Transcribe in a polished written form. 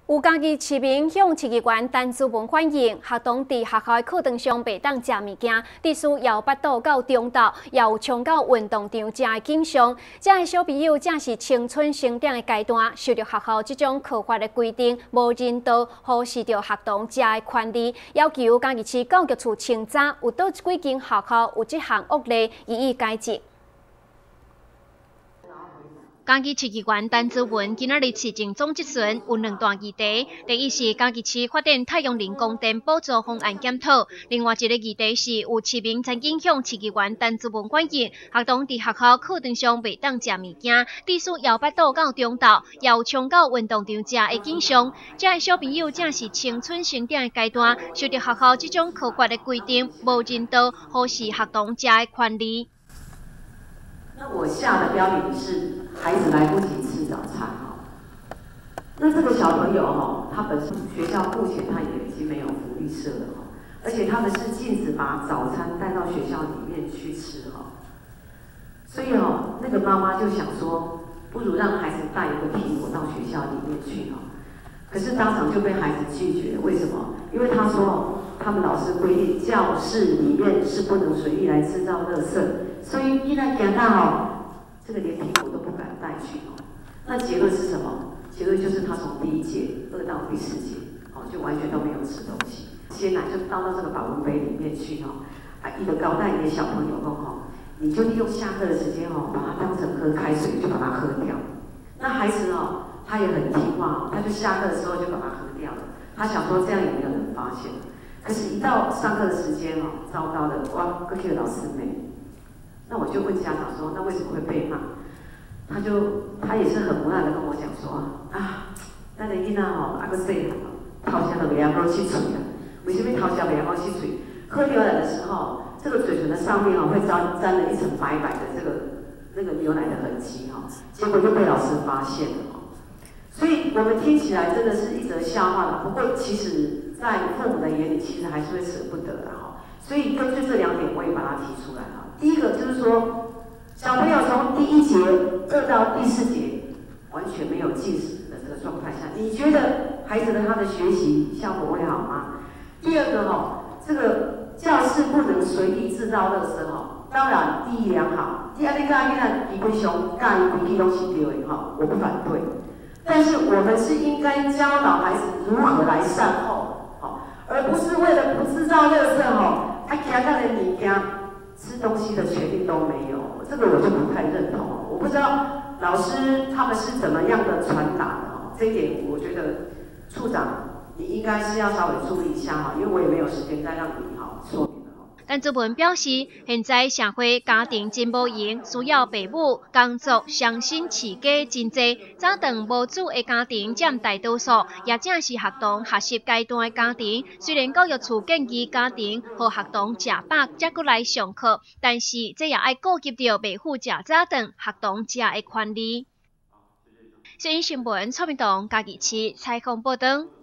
有家己市民向市议员陈志文反映，学童伫学校的课堂上袂当食物件，地区由北岛到中岛，也有冲到运动场食的景象。这些小朋友正是青春成长的阶段，受到学校这种课法的规定，无人道，忽视着学童食的权利，要求嘉义市教育处清查有倒几间学校有这项恶例，予以改正。 嘉义市议员陈志文今仔日市政总质询有两大议题，第一是嘉义市发展太阳能光电补助方案检讨，另外一个议题是有市民曾经向市议员陈志文反映，学童伫学校课堂上袂当食物件，地区由北岛到中岛，也有冲到运动场食的景象。这些小朋友正是青春成长的阶段，受到学校这种课法的规定，无人道，忽视学童食的权利。 那我下的标题是孩子来不及吃早餐哈。那这个小朋友哈，他本身学校目前他也已经没有福利社了哈，而且他们是禁止把早餐带到学校里面去吃哈。所以哈，那个妈妈就想说，不如让孩子带一个苹果到学校里面去哈。可是当场就被孩子拒绝，为什么？因为他说他们老师规定教室里面是不能随意来制造垃圾。 所以伊来行到哦，这个连苹果都不敢带去哦。那结论是什么？结论就是他从第一节饿到第4节，哦，就完全都没有吃东西。鲜奶就倒到这个保温杯里面去哦。啊，一个高带你的小朋友哦，你就利用下课的时间哦，把它当成喝开水，就把它喝掉。那孩子哦，他也很听话哦，他就下课的时候就把它喝掉了。他想说这样也没有人发现。可是，一到上课的时间哦，糟糕的，哇，过去老师没。 那我就问家长说，那为什么会被骂？他也是很无奈的跟我讲说啊，咱的囡仔吼，啊个细汉，头前都袂晓讲吸嘴啊。为什么头前袂晓讲吸嘴？喝牛奶的时候，这个嘴唇的上面哦会沾了一层白白的那个牛奶的痕迹哈，结果就被老师发现了哈。所以我们听起来真的是一则笑话了，不过其实在父母的眼里，其实还是会舍不得的哈。所以根据这2点，我也把它提出来哈。 第一个就是说，小朋友从第1节饿到第4节，完全没有进食的这个状态下，你觉得孩子的他的学习效果会好吗？第二个这个教室不能随意制造垃圾当然第一良好，第二你讲基本上教育规矩都是对的我不反对，但是我们是应该教导孩子如何来善后而不是为了不制造垃圾他其他的物件。 吃东西的权利都没有，这个我就不太认同。我不知道老师他们是怎么样的传达的这一点我觉得处长你应该是要稍微注意一下因为我也没有时间再让你说明了。 陈志文表示，现在社会家庭真无闲，需要父母工作双薪饲家真济。早顿无子的家庭占大多数，也正是学童学习阶段的家庭。虽然教育处建议家庭和学童食饱才过来上课，但是这也要顾及到未赴食早顿学童食的权利。新闻蔡明东嘉义市采访报道。